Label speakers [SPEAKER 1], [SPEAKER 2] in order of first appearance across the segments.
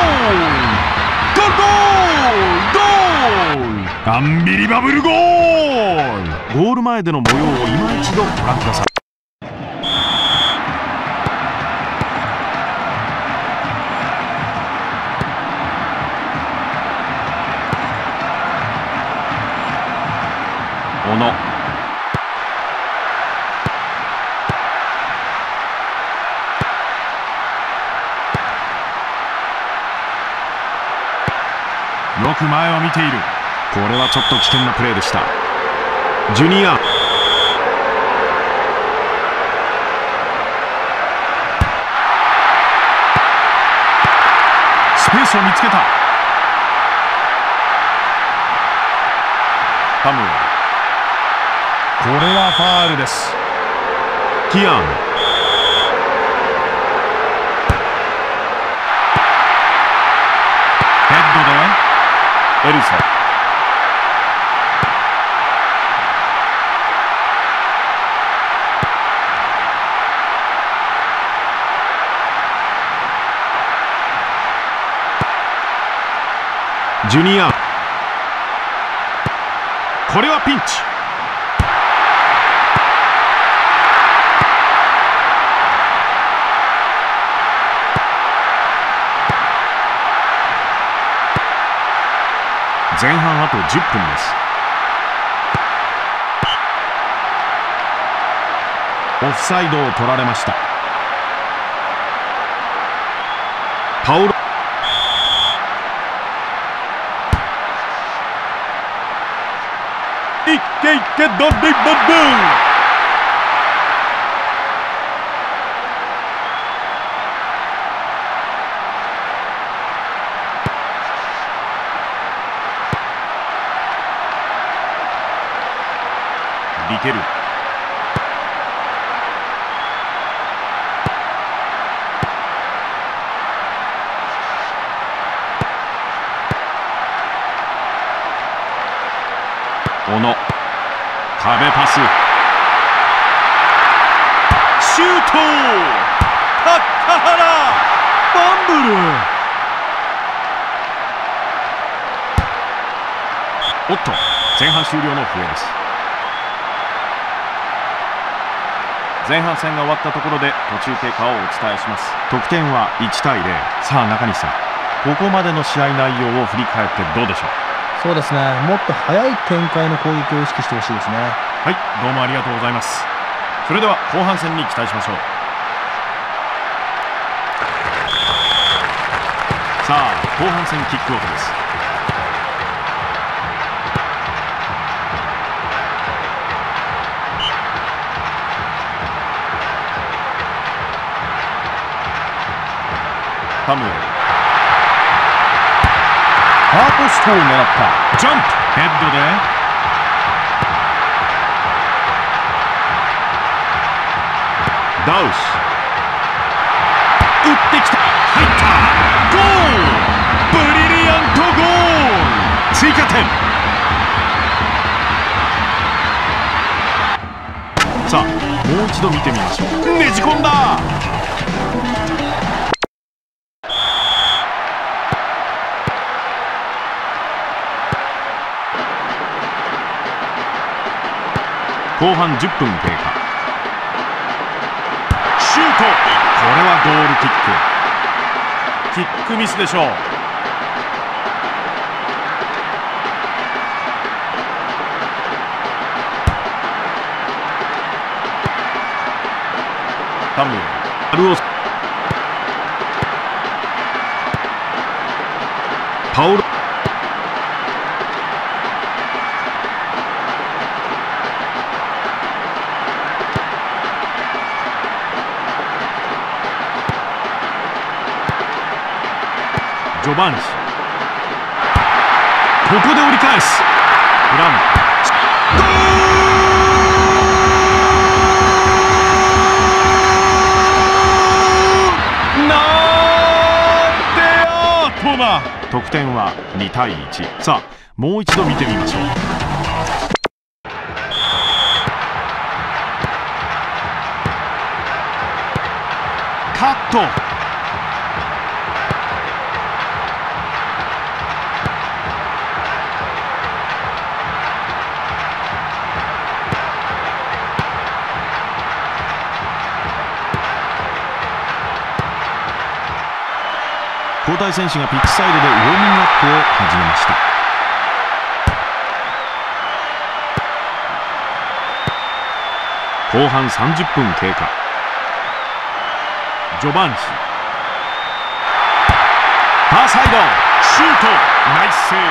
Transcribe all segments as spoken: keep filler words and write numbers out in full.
[SPEAKER 1] ゴールゴールゴールアンビリバブルゴール。ゴール前での模様を今一度ご覧ください。小野、よく前を見ている。これはちょっと危険なプレーでした。ジュニア、スペースを見つけた。カムエル、これはファールです。ティアン、ヘッドでエルサ、ジュニア、これはピンチ。前半あとじゅっぷんです。オフサイドを取られました。パウロ、いけいけドリブル。リケル、小野、壁パス、シュート、高原、ファンブル。おっと、前半終了の笛です。前半戦が終わったところで途中経過をお伝えします。得点はいちたいゼロ。さあ中西さん、ここまでの試合内容を振り返ってどうでしょう。
[SPEAKER 2] そうですね、もっと早い展開の攻撃を意識してほしいですね。
[SPEAKER 1] はい、どうもありがとうございます。それでは後半戦に期待しましょう。さあ後半戦キックオフです。カムエル、 ファーポストを狙ったジャンプヘッドで
[SPEAKER 3] ダウシ
[SPEAKER 1] 打ってきた入ったゴールブリリアントゴール追加点さあもう一度見てみましょうねじ込んだ後半じゅっぷん経過シュートこれはゴールキックキックミスでしょうタムアルオスパオロジョバンシここで折り返すフランゴールなんてアートな得点はにたいいちさあもう一度見てみましょうカット交代選手がピッチサイドでウォーミングアップを始めました後半さんじゅっぷん経過ジョバンシファーサイドシュートナイスセー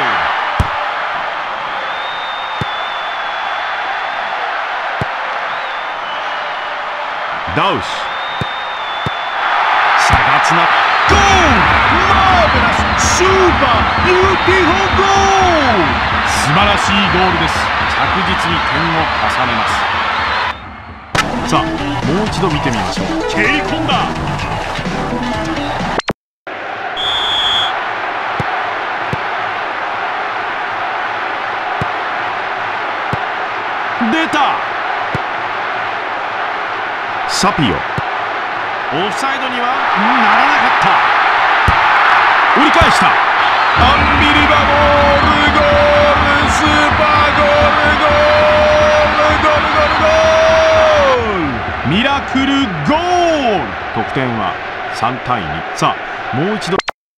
[SPEAKER 1] ブダウシ差がつなゴールマーベラススーパービューティフルゴール素晴らしいゴールです着実に点を重ねますさあもう一度見てみましょう蹴り込んだ出たサピオオフサイドにはならなかった折り返したアンビリバボールゴールスーパーゴールゴールゴールゴールゴールミラクルゴール得点はさんたいにさあもう一度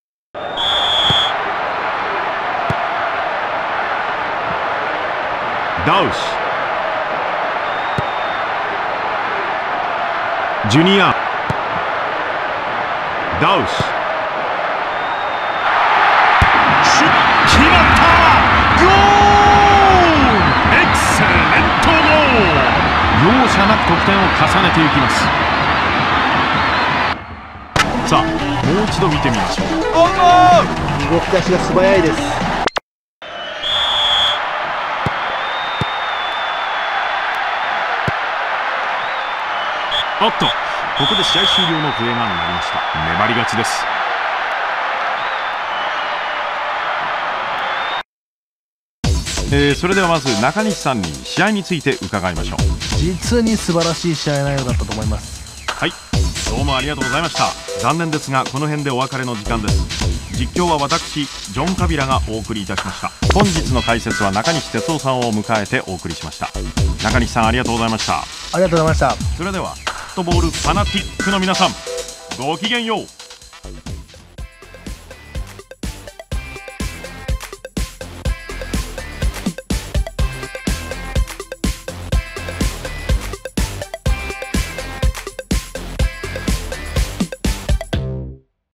[SPEAKER 1] ダウシジュニアダウシシュッ決まったゴールエクセレントゴール容赦なく得点を重ねていきますさあもう一度見てみましょう
[SPEAKER 2] 動き出しが素早いです。
[SPEAKER 1] おっとここで試合終了の笛が鳴りました粘り勝ちですえー、それではまず中西さんに試合について伺いましょう
[SPEAKER 2] 実に素晴らしい試合内容だったと思います。
[SPEAKER 1] はいどうもありがとうございました残念ですがこの辺でお別れの時間です実況は私ジョン・カビラがお送りいたしました本日の解説は中西哲夫さんを迎えてお送りしました中西さんありがとうございました
[SPEAKER 2] ありがとうございました。
[SPEAKER 1] それではフットボールファナティックの皆さんごきげんよう。